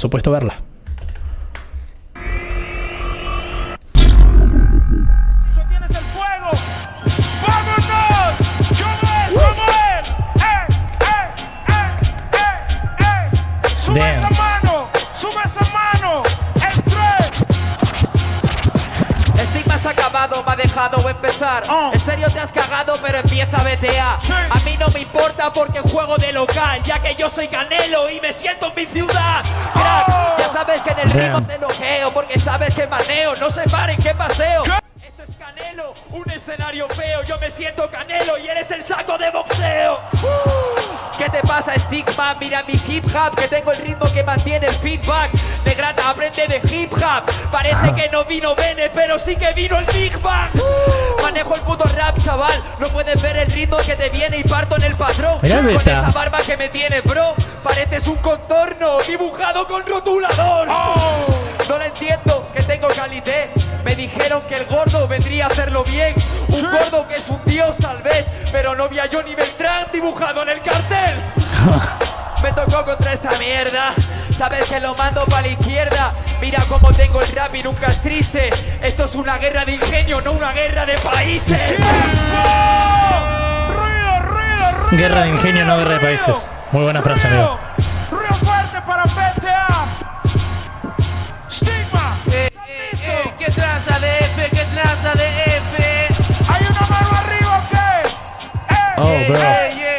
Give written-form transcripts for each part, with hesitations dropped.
supuesto, verla. ¡Tienes el fuego! ¡Vámonos! ¿Cómo es? ¡Sube esa mano! ¡Sube esa mano! ¡El 3! Estigma se ha acabado, me ha dejado empezar. En serio te has cagado, pero empieza BTA. A mí no me importa porque juego de local, ya que yo soy Canelo y me siento en mi ciudad. Crack, ya sabes que en el ritmo te loqueo, porque sabes que maneo, no se paren, que paseo. Esto es Canelo, un escenario feo. Yo me siento Canelo y eres el saco de boxeo. ¿Qué te pasa, Stigma? Mira mi hip hop, que tengo el ritmo que mantiene el feedback. Negrata, aprende de hip hop. Parece que no vino Bene, pero sí que vino el Big Bang. Manejo el puto rap, chaval. No puedes ver el ritmo que te viene y parto en el patrón. Con esa barba que me tiene, bro. Pareces un contorno dibujado con rotulador. No lo entiendo, que tengo calité. Me dijeron que el gordo vendría a hacerlo bien. Un gordo que es un dios tal vez, pero no vi a Johnny Beltrán dibujado en el cartel. Me tocó contra esta mierda. Sabes que lo mando para la izquierda. Mira cómo tengo el rap y nunca es triste. Esto es una guerra de ingenio, no una guerra de países. Guerra de ingenio, no guerra de países. Muy buena frase, amigo. Ruido fuerte para BTA. Stigma. ¿Qué traza de F? ¿Qué traza de F? ¿Hay una mano arriba o qué? Oh, bro.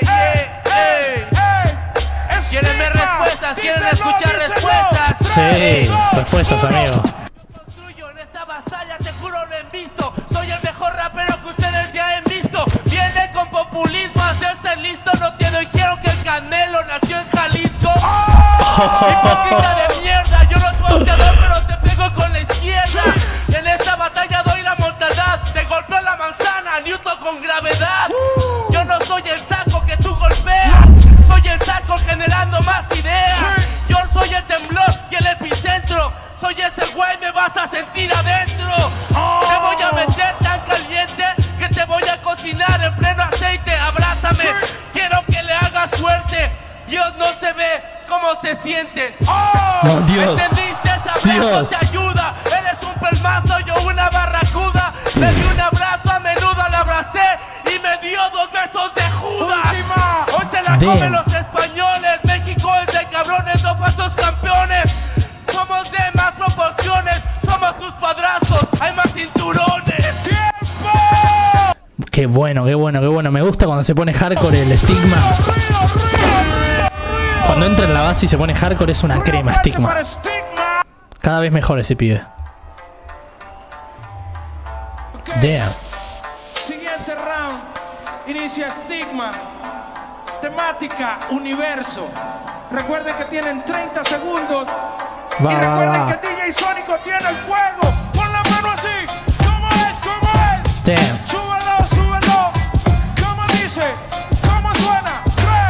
¿Quieren ver respuestas? ¿Quieren escuchar respuestas? Sí, respuestas, amigo. Construyo en esta batalla, te juro lo he visto. Soy el mejor rapero que ustedes ya han visto. Viene con populismo a hacerse listo. No te doy, quiero que el Canelo nació en Jalisco. Hipócrita de mierda, yo no soy boxeador, pero te pego con la izquierda. En esta batalla doy la mortandad. Te golpeo la manzana, Newton con gravedad. Yo no soy el saco que tú golpeas. Soy el saco generando más ideas. Yo soy el temblor y el epicentro. Soy ese güey, me vas a sentir adentro. Te voy a meter tan caliente que te voy a cocinar en pleno aceite. Abrázame, quiero que le hagas fuerte. Dios no se ve, cómo se siente. Dios. ¿Entendiste? Ese abrazo te ayuda. Eres un pelmazo, yo una barracuda. Le di un abrazo, a menudo la abracé y me dio 2 besos de Judas. Hoy se la comen los españoles. México es de cabrones, no falsos campeones. Somos de más proporciones, somos tus padrastros, hay más cinturones. ¡Tiempo! Qué bueno, qué bueno, qué bueno. Me gusta cuando se pone hardcore el Stigma. Cuando entra en la base y se pone hardcore es una crema, Stigma. Cada vez mejor ese pibe. Damn. Siguiente round. Inicia Stigma. Temática, universo. Recuerden que tienen 30 segundos. Y recuerden que DJ Sónico tiene el fuego. Pon la mano así. ¿Cómo es? ¿Cómo es? Damn. Súbelo, súbelo. ¿Cómo dice? ¿Cómo suena?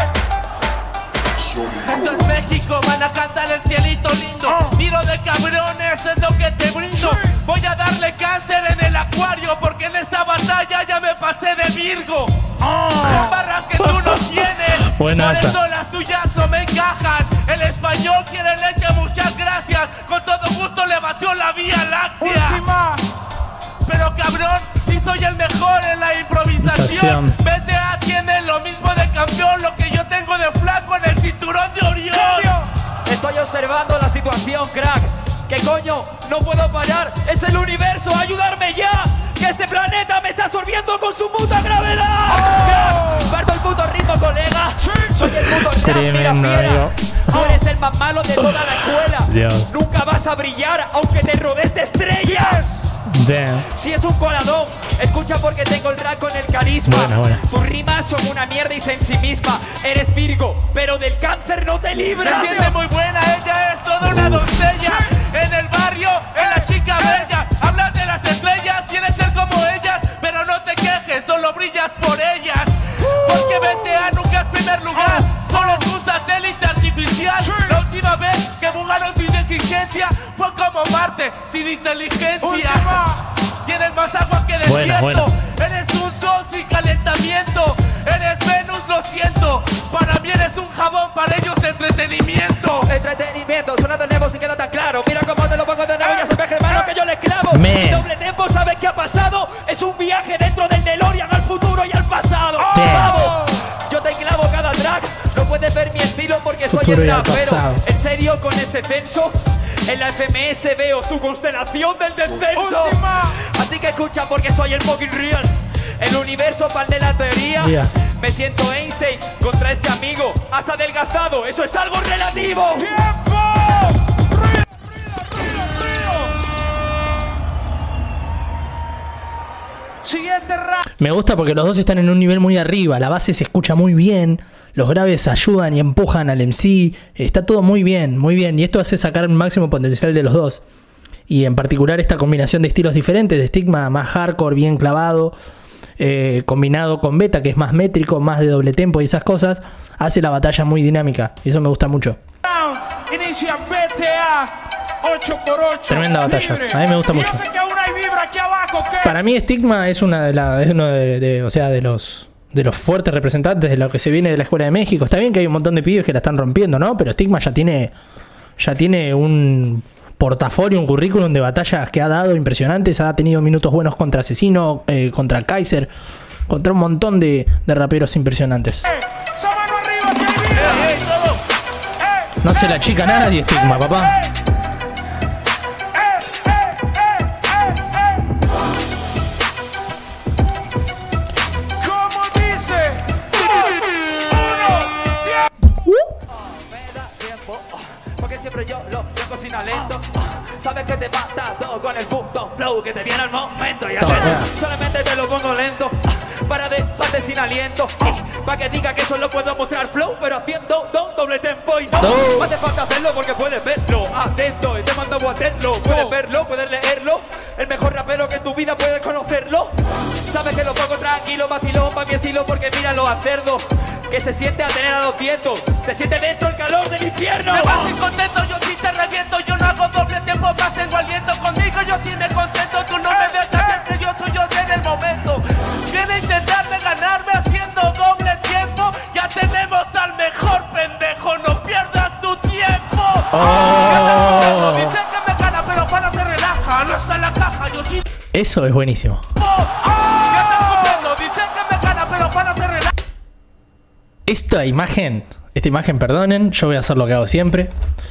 3. Esto es México, van a cantar el cielito lindo. Tiro de cabrones, es lo que te brindo. Voy a darle cáncer en el acuario, porque en esta batalla ya me pasé de Virgo. Son barras que tú no tienes. Buena por esa. eso las tuyas no me encajan. El español quiere leche, muchas gracias. Con todo gusto le vació la Vía Láctea. Última. Pero cabrón, si soy el mejor en la improvisación. BTA tiene lo mismo de campeón, lo que yo tengo de flaco en el cinturón de Orión. Estoy observando la situación, crack. ¿Qué coño? No puedo parar. Es el universo, ayudarme ya. Que este planeta me está absorbiendo con su puta gravedad. Crack, parto el puto ritmo, colega. Soy el puto rap, mira, fiera. Tú eres el más malo de toda la escuela. Dios. Nunca vas a brillar aunque te rodees de estrellas. Damn. Si es un coladón, escucha porque tengo el rap con el carisma. Buena. Tus rimas son una mierda y se en sí misma. Eres Virgo, pero del cáncer no te libras. Se siente muy buena, ella es toda una doncella. En el barrio, es la chica bella. Hablas de las estrellas, quieres ser como ellas, pero no te quejes, solo brillas por ellas. Porque BTA nunca es primer lugar, solo es un satélite artificial. La última vez que bugaron sin exigencia fue como Marte, sin inteligencia. Tienes más agua que desierto. Buena. Eres un sol sin calentamiento. Eres Venus, lo siento. Para mí eres un jabón, para ellos entretenimiento. Entretenimiento, suena de nuevo si queda tan claro. Mira cómo te lo pongo de nuevo, ya se ve hermano que yo le clavo. Doble tempo, ¿sabes qué ha pasado? Es un viaje dentro del DeLorean al futuro y al pasado. ¡Vamos! Yo te clavo cada track. No puedes ver mi estilo porque soy el rapero. En serio, con este censo en la FMS veo su constelación del descenso. Así que escucha porque soy el fucking real. El universo pan de la teoría. Me siento Einstein contra este amigo. Has adelgazado, eso es algo relativo. ¡Tiempo! Siguiente round. Me gusta porque los dos están en un nivel muy arriba. La base se escucha muy bien. Los graves ayudan y empujan al MC. Está todo muy bien, muy bien. Y esto hace sacar el máximo potencial de los dos. Y en particular esta combinación de estilos diferentes. De Stigma más hardcore, bien clavado. Combinado con Beta, que es más métrico, más de doble tempo y esas cosas. Hace la batalla muy dinámica. Y eso me gusta mucho. Inicia BTA 8x8. Tremenda batalla. A mí me gusta mucho. Para mí Stigma es uno de los fuertes representantes de lo que se viene de la Escuela de México. Está bien que hay un montón de pibes que la están rompiendo, ¿no? Pero Stigma ya tiene un portafolio, un currículum de batallas que ha dado impresionantes. Ha tenido minutos buenos contra Asesino, contra Kaiser, contra un montón de raperos impresionantes. No se la chica nadie Stigma, papá. Siempre yo lo cocina lento. Sabes que te mata todo con el puto flow que te viene al momento. Y así solamente te lo pongo lento para dejarte sin aliento. Para que diga que solo puedo mostrar flow, pero haciendo doble tempo. Y no hace falta hacerlo porque puedes verlo. Atento, y te mando a hacerlo. Puedes verlo, puedes leerlo. El mejor rapero que en tu vida puedes conocerlo. Sabes que lo pongo tranquilo, vacilón, pa' mi estilo, porque míralo a cerdo. Que se siente a tener a 200. Se siente dentro el calor del infierno. Me vas incontento, yo sí te reviento. Yo no hago doble tiempo, más tengo aliento. Conmigo yo sí me concentro. Tú no me desafias que yo soy yo en el momento. Viene a intentarme ganarme haciendo doble tiempo. Ya tenemos al mejor pendejo. No pierdas tu tiempo. Dicen que me gana, pero para se relaja. No está en la caja, yo sí. Eso es buenísimo. Dicen que me gana, pero para se relaja. Esta imagen, perdonen, yo voy a hacer lo que hago siempre.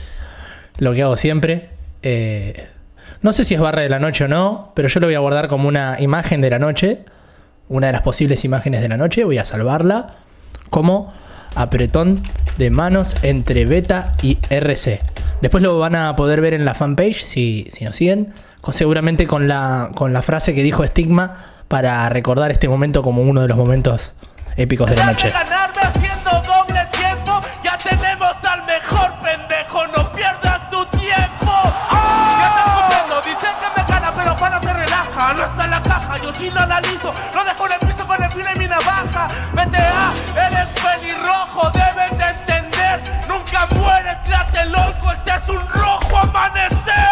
No sé si es barra de la noche o no, pero yo lo voy a guardar como una imagen de la noche. Una de las posibles imágenes de la noche. Voy a salvarla como apretón de manos entre Beta y RC. Después lo van a poder ver en la fanpage si nos siguen. Seguramente con la frase que dijo Stigma para recordar este momento como uno de los momentos épicos de la noche. Ganarme haciendo doble tiempo. Ya tenemos al mejor pendejo. No pierdas tu tiempo. Ya estás comiendo. Dicen que me gana, pero para se relaja. No está en la caja, yo sí lo analizo. Lo dejo en el piso con el filo y mi navaja. BTA, eres pelirrojo, debes entender. Nunca mueres, tlatelolco. Este es un rojo amanecer.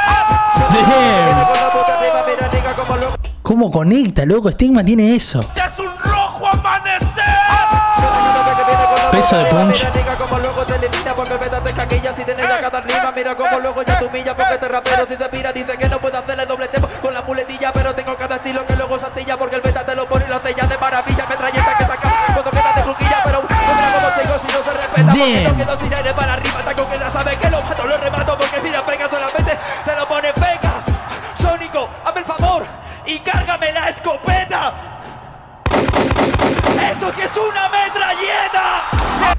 ¿Cómo conecta, loco? Stigma tiene eso. Este es un rojo amanecer. Peso de punch. Como luego te elimina porque el beta te caquilla si tienes la cada rima. Mira como luego ya tu humilla porque este rapero si se mira dice que no puede hacerle doble tempo con la muletilla. Pero tengo cada estilo que luego santilla porque el beta te lo pone y lo hace ya de maravilla. Metralleta que saca cuando queda de juquilla. Pero mira cómo sigo si no se respeta porque no quedo sin aire para arriba. Taco que ya sabe que lo mato, lo remato porque mira pega solamente te lo pone pega. Sónico, hazme el favor y cárgame la escopeta. ¡Esto sí es una metralleta!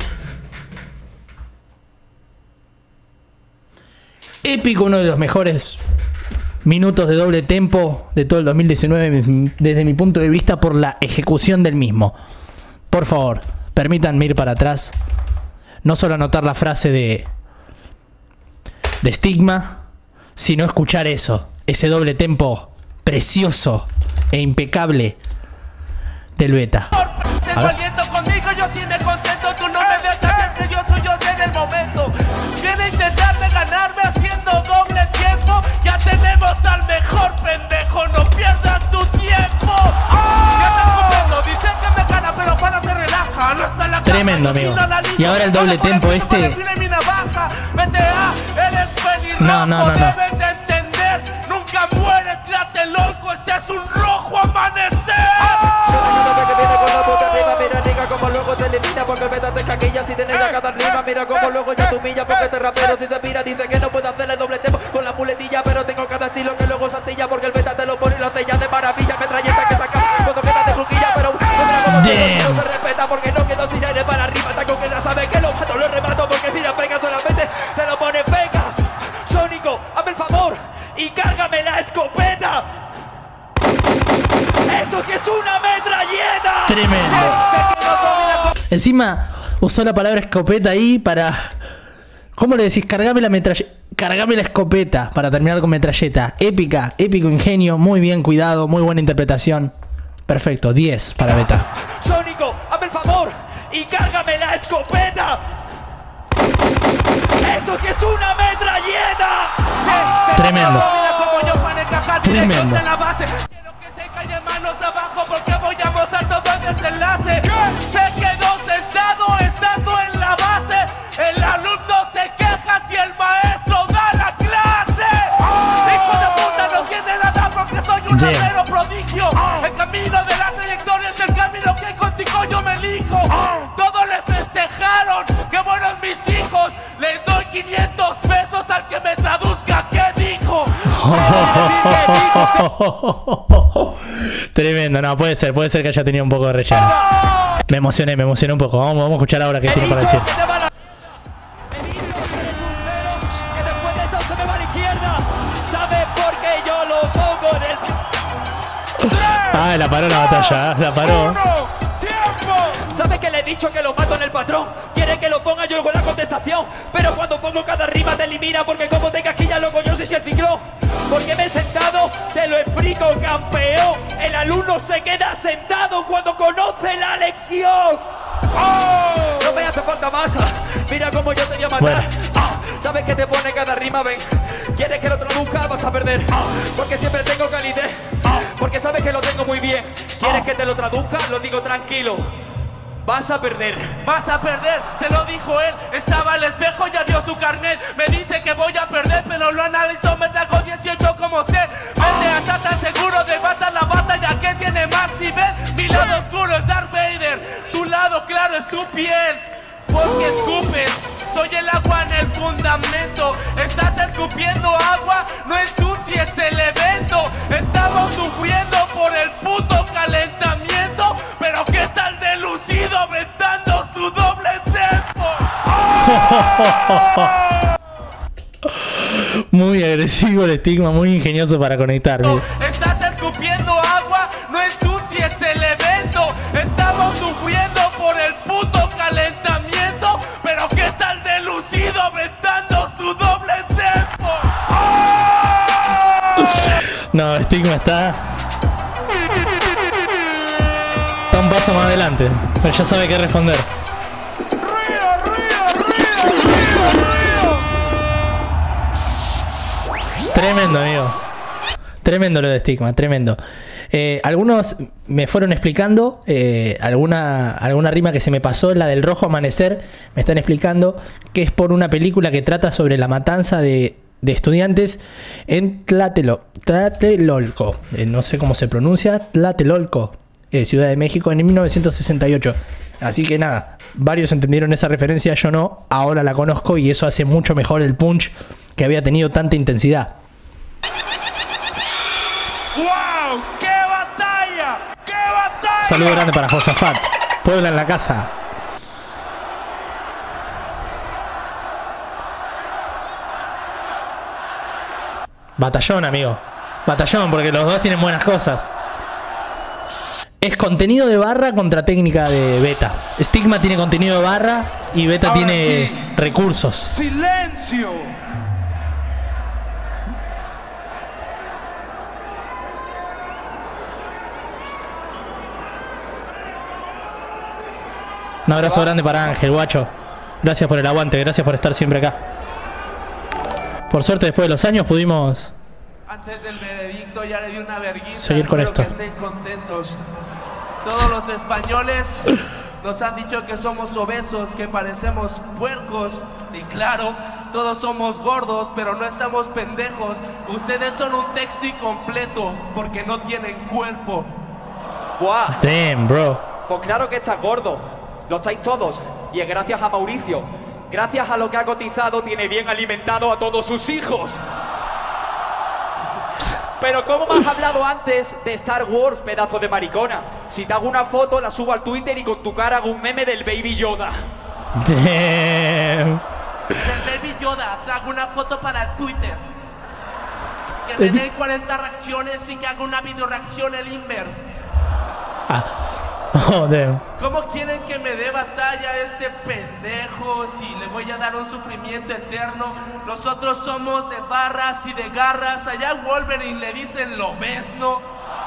Épico, uno de los mejores minutos de doble tempo de todo el 2019 desde mi punto de vista por la ejecución del mismo. Por favor, permítanme ir para atrás. No solo anotar la frase de Stigma, sino escuchar eso. Ese doble tempo precioso e impecable del Beta. Tengo aliento conmigo, yo sí me concentro. Tú no me desafias que yo soy yo en el momento. Viene a intentarme ganarme haciendo doble tiempo. Ya tenemos al mejor pendejo. No pierdas tu tiempo. Ya estás comiendo. Dicen que me gana, pero para se relaja. No está en la Tremendo, amigo. Y ahora el doble tempo este. No, no, no, no. Debes entender, nunca mueres, Tlatelolco, este es un rojo amanecer. Mira, nigga, como luego te elimina porque el beta te caquilla si tienes ya cada rima. Mira como luego ya te humilla porque este rapero si se mira dice que no puede hacerle doble tempo con la muletilla, pero tengo cada estilo que luego santilla porque el beta te lo pone y lo hace ya de maravilla. Metralleta que saca cuando queda de juquilla, pero mira como no se respeta porque no quedó sin aire para arriba. Taco que ya sabe que lo mato, lo remato porque mira, pega solamente te lo pone pega. Sónico, hazme el favor y cárgame la escopeta. ¡Esto que es una metralleta! Tremendo. Encima usó la palabra escopeta ahí para... ¿Cómo le decís? Cargame la metralleta. Cargame la escopeta para terminar con metralleta. Épica, épico ingenio, muy bien cuidado, muy buena interpretación. Perfecto, 10 para Beta. Sónico, hazme el favor y cárgame la escopeta. ¡Esto que es una metralleta! Tremendo. Tremendo. Calle manos abajo porque voy a mostrar todo el desenlace. Se quedó sentado estando en la base. El alumno se queja si el maestro da la clase. Hijo de puta no tiene nada porque soy un rapero prodigio. El camino de la trayectoria es el camino que contigo yo me elijo. Todos le festejaron, qué buenos mis hijos. Les doy 500 pesos al que me traduzca qué dijo. Tremendo, no, puede ser que haya tenido un poco de relleno. Me emocioné un poco. Vamos a escuchar ahora qué tiene para decir. Que después de esto se me va a la izquierda. ¿Sabes por qué yo lo pongo en el... Ah, la paró la batalla, la paró. ¿Sabes que le he dicho que lo mato en el patrón? Quiere que lo ponga yo con la contestación. Pero cuando pongo cada rima te elimina porque como te casquilla loco yo sé si el ciclón. Porque me he sentado, te lo explico, campeón. El alumno se queda sentado cuando conoce la lección. ¡Oh! No me hace falta masa. Mira cómo yo te voy a matar. Bueno. ¿Sabes que te pone cada rima? Ven. ¿Quieres que lo traduzca? Vas a perder. Porque siempre tengo calidez. Porque sabes que lo tengo muy bien. ¿Quieres que te lo traduzca? Lo digo tranquilo. Vas a perder. Vas a perder, se lo dijo él. Estaba al espejo, ya vio su carnet. Me dice que voy a perder, pero lo analizó. Me trajo 18 como ser. Vete a estar tan seguro de matar la batalla que tiene más nivel. Mi lado oscuro es Darth Vader. Tu lado claro es tu piel. Porque escupes, soy el agua en el fundamento. Estás escupiendo agua, no ensucies el evento. Estamos sufriendo por el puto calentamiento. Pero qué tal de lucido aventando su doble tempo. Muy agresivo el estigma, muy ingenioso para conectar. Estás escupiendo agua, no ensucies el evento. Estamos sufriendo por el puto calentamiento. Pero qué tal de lucido aventando su doble tempo. No, estigma está un paso más adelante, pero ya sabe qué responder. Tremendo, amigo. Tremendo lo de estigma, tremendo. Algunos me fueron explicando alguna rima que se me pasó, la del rojo amanecer. Me están explicando que es por una película que trata sobre la matanza de estudiantes en Tlatelolco. No sé cómo se pronuncia, Tlatelolco, Ciudad de México, en 1968. Así que nada, varios entendieron esa referencia, yo no. Ahora la conozco y eso hace mucho mejor el punch que había tenido tanta intensidad. ¡Wow! ¡Qué batalla! ¡Qué batalla! Saludo grande para Josafat. Puebla en la casa. Batallón, amigo. Batallón, porque los dos tienen buenas cosas. Es contenido de barra contra técnica de Beta. Stigma tiene contenido de barra y Beta ahora tiene sí, recursos. ¡Silencio! Un abrazo grande para Ángel, guacho. Gracias por el aguante, gracias por estar siempre acá. Por suerte, después de los años pudimos... Antes del veredicto ya le di una vergüenza. Seguir con esto. Que estén contentos. Todos los españoles Nos han dicho que somos obesos, que parecemos puercos. Y claro, todos somos gordos, pero no estamos pendejos. Ustedes son un texto incompleto porque no tienen cuerpo. ¡Buah! Damn, bro. Pues claro que estás gordo. Lo estáis todos. Y es gracias a Mauricio. Gracias a lo que ha cotizado, tiene bien alimentado a todos sus hijos. Pero ¿cómo me has hablado antes de Star Wars, pedazo de maricona? Si te hago una foto, la subo al Twitter y con tu cara hago un meme del Baby Yoda. Damn. Del Baby Yoda, traigo una foto para el Twitter. Que me den 40 reacciones y que haga una video reacción el Invert. Oh, damn. ¿Cómo quieren que me dé batalla este pendejo si le voy a dar un sufrimiento eterno? Nosotros somos de barras y de garras. Allá Wolverine le dicen lo ves, ¿no?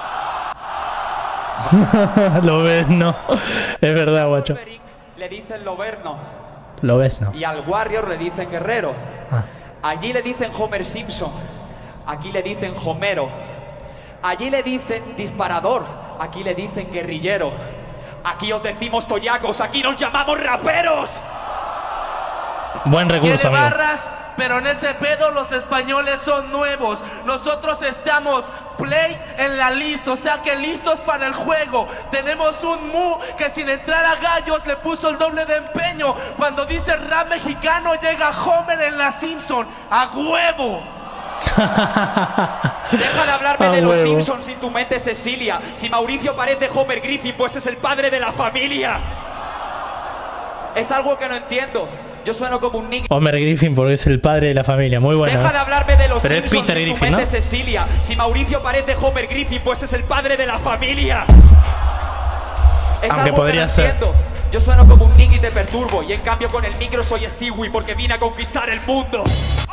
Lo ves, no. Es verdad, guacho. Le dicen Loberno. Lo ves, no. Y al Warrior le dicen Guerrero. Allí le dicen Homer Simpson. Aquí le dicen Homero. Allí le dicen disparador. Aquí le dicen guerrillero. Aquí os decimos toyacos. Aquí nos llamamos raperos. Buen recurso, Tiene amigo. barras, pero en ese pedo los españoles son nuevos. Nosotros estamos play en la list, o sea que listos para el juego. Tenemos un Mu que sin entrar a gallos le puso el doble de empeño. Cuando dice rap mexicano llega Homer en la Simpson. ¡A huevo! Deja de hablarme de los huevo. Simpsons si tu mente es Cecilia. Si Mauricio parece Homer Griffin, pues es el padre de la familia. Es algo que no entiendo. Yo sueno como un niño. Homer Griffin porque es el padre de la familia. Muy bueno. Deja de hablarme de los Pero es Simpsons Peter si tu Griffin, mente ¿no? es Cecilia. Si Mauricio parece Homer Griffin, pues es el padre de la familia. Es Aunque algo podría que no ser. entiendo. Yo sueno como un niño y te perturbo. Y en cambio con el micro soy Stewie porque vine a conquistar el mundo.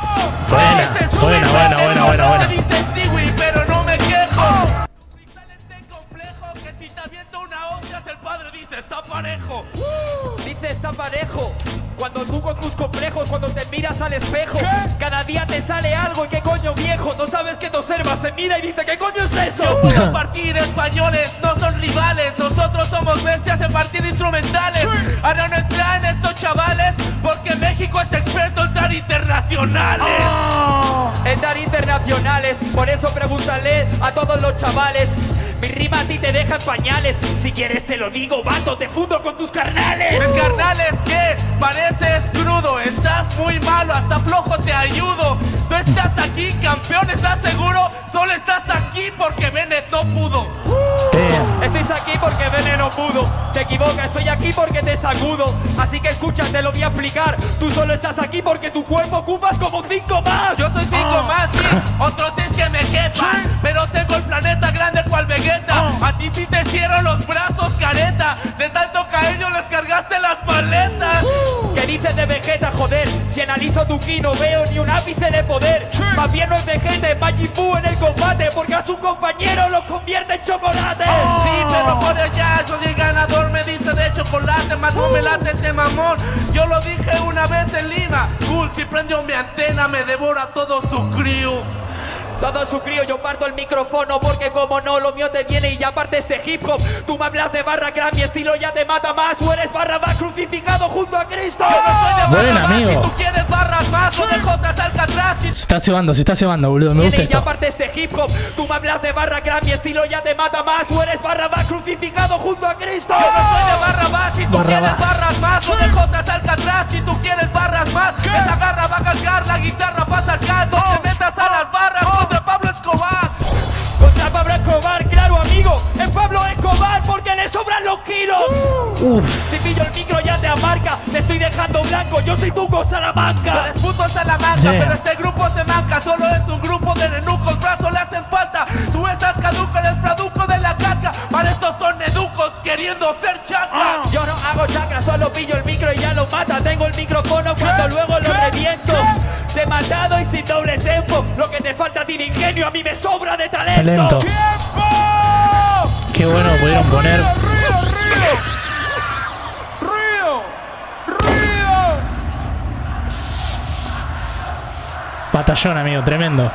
Buena. Dice Stewie, pero no me quejo. Cristal es tan complejo que si te avienta una hostias el padre dice está parejo. Dice está parejo. Cuando tú con tus complejos, cuando te miras al espejo, cada día te sale algo y qué coño viejo. No sabes que te observa, se mira y dice ¿qué coño es eso? Puedo partir españoles, no son rivales. Nosotros somos bestias en partir instrumentales. Ahora no entran estos chavales porque México es experto en dar internacionales. En dar internacionales, por eso pregúntale a todos los chavales. Mi rima a ti te deja en pañales. Si quieres te lo digo, vato, te fundo con tus carnales. Mis carnales, ¿qué? Pareces crudo, estás muy malo, hasta flojo te ayudo. Tú estás aquí, campeón, ¿estás seguro? Solo estás aquí porque Bennett no pudo. Estoy aquí porque Bennett no pudo. Te equivocas, estoy aquí porque te sacudo. Así que escucha, te lo voy a explicar. Tú solo estás aquí porque tu cuerpo ocupas como 5 más. Yo soy 5 más, sí, otros 6 que me quepan. Pero tengo el planeta grande cual Vegeta. A ti sí te hicieron los brazos careta. De tanto que a ellos les cargaste las maletas. ¿Qué dices de Vegeta, joder? Si analizo tu ki no veo ni un ápice de poder. Más bien no es Vegeta, es Majin Buu en el combate. Porque a su compañero los convierte en chocolate. Sí, pero por allá yo soy el ganador, me dice de chocolate. Más no me late ese mamón. Yo lo dije una vez en Lima. Cool, si prendió mi antena me devora todo su crew. Todo su crío, yo parto el micrófono porque como no, lo mío te viene y ya parte este hip hop. Tú me hablas de barra crack, mi estilo ya te mata más. Tú eres Barrabás crucificado junto a Cristo. Yo no soy de Buen Barrabás, amigo. si tú quieres barras más o de Jotas Alcatraz. Se está cebando, boludo. Me gusta Viene y ya esto. parte este hip hop. Tú me hablas de barra crack, mi estilo ya te mata más. Tú eres Barrabás crucificado junto a Cristo. Yo no soy de Barrabás, si tú Barrabás. quieres barras más o de Jotas Alcatraz. Si tú quieres barras más, esa garra va a cargar, la guitarra pasa cargando. Te metas a las barras contra Pablo Escobar. Contra Pablo Escobar, claro amigo. Es Pablo Escobar porque le sobran los kilos. Si pillo el micro ya te amarca. Te estoy dejando blanco, yo soy Tuco Salamanca. Eres puto Salamanca, Yeah. pero este grupo se manca. Solo es un grupo de nenucos, brazos le hacen falta. Tú estás caduco, eres traduco de la caca. Para estos son nenucos queriendo ser chacas. Yo no hago chakra, solo pillo el micro y ya lo mata. Tengo el micrófono cuando luego lo reviento. Te he matado y sin doble tempo. Lo que te falta tiene ingenio, a mí me sobra de talento. ¡Tiempo! Qué bueno pudieron poner. ¡Río! Batallón, amigo, tremendo.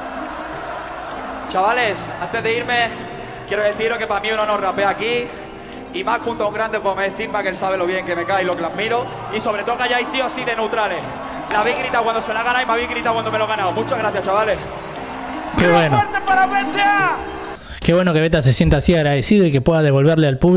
Chavales, antes de irme, quiero deciros que para mí uno no rapea aquí. Y más junto a un grande como Stigma, que él sabe lo bien que me cae y lo que lo admiro. Y sobre todo que hayáis sido así de neutrales. La habéis gritado cuando se la gana y me habéis gritado cuando me lo he ganado. Muchas gracias, chavales. Qué bueno. ¡Fuerte para BTA! Qué bueno que Beta se sienta así agradecido y que pueda devolverle al público